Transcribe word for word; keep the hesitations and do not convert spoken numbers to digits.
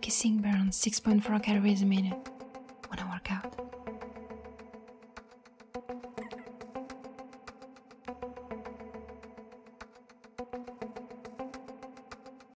kissing burns six point four calories a minute.